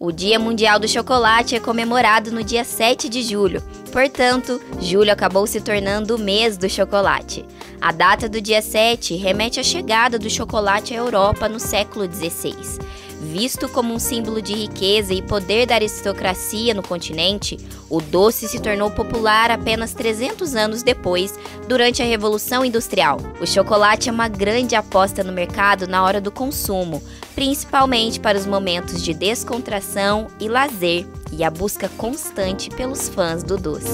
O Dia Mundial do Chocolate é comemorado no dia 7 de julho, portanto, julho acabou se tornando o mês do chocolate. A data do dia 7 remete à chegada do chocolate à Europa no século XVI. Visto como um símbolo de riqueza e poder da aristocracia no continente, o doce se tornou popular apenas 300 anos depois, durante a Revolução Industrial. O chocolate é uma grande aposta no mercado na hora do consumo, principalmente para os momentos de descontração e lazer, e a busca constante pelos fãs do doce.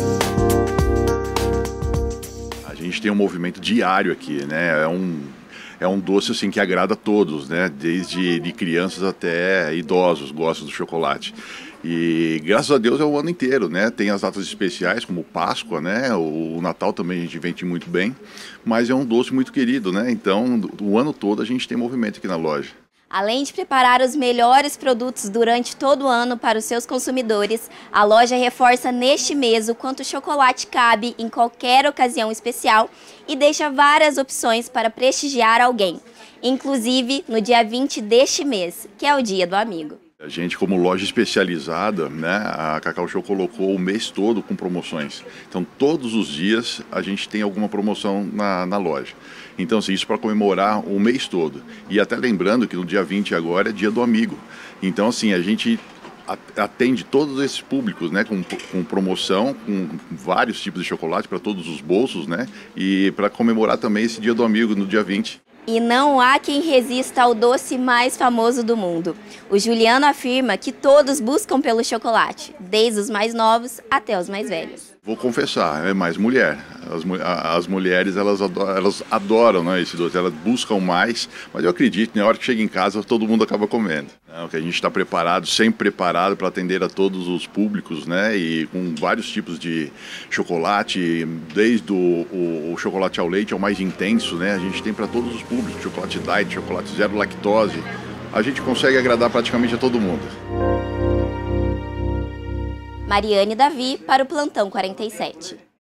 A gente tem um movimento diário aqui, né? É um doce assim que agrada a todos, né? Desde de crianças até idosos gostam do chocolate. E graças a Deus é o ano inteiro, né? Tem as datas especiais como Páscoa, né? O Natal também a gente vende muito bem, mas é um doce muito querido, né? Então, o ano todo a gente tem movimento aqui na loja. Além de preparar os melhores produtos durante todo o ano para os seus consumidores, a loja reforça neste mês o quanto o chocolate cabe em qualquer ocasião especial e deixa várias opções para prestigiar alguém, inclusive no dia 20 deste mês, que é o Dia do Amigo. A gente, como loja especializada, né, a Cacau Show colocou o mês todo com promoções. Então, todos os dias a gente tem alguma promoção na loja. Então, assim, isso para comemorar o mês todo. E até lembrando que no dia 20 agora é Dia do Amigo. Então, assim, a gente atende todos esses públicos, né, com promoção, com vários tipos de chocolate para todos os bolsos, né, e para comemorar também esse Dia do Amigo no dia 20. E não há quem resista ao doce mais famoso do mundo. O Juliano afirma que todos buscam pelo chocolate, desde os mais novos até os mais velhos. Vou confessar, é mais mulher. As mulheres, elas adoram, né, esse doce, elas buscam mais, mas eu acredito, na hora que chega em casa, todo mundo acaba comendo. Que a gente está preparado, sempre preparado para atender a todos os públicos, né, e com vários tipos de chocolate, desde o chocolate ao leite, ao mais intenso, né, a gente tem para todos os públicos, chocolate diet, chocolate zero lactose, a gente consegue agradar praticamente a todo mundo. Mariane Davi para o Plantão 47.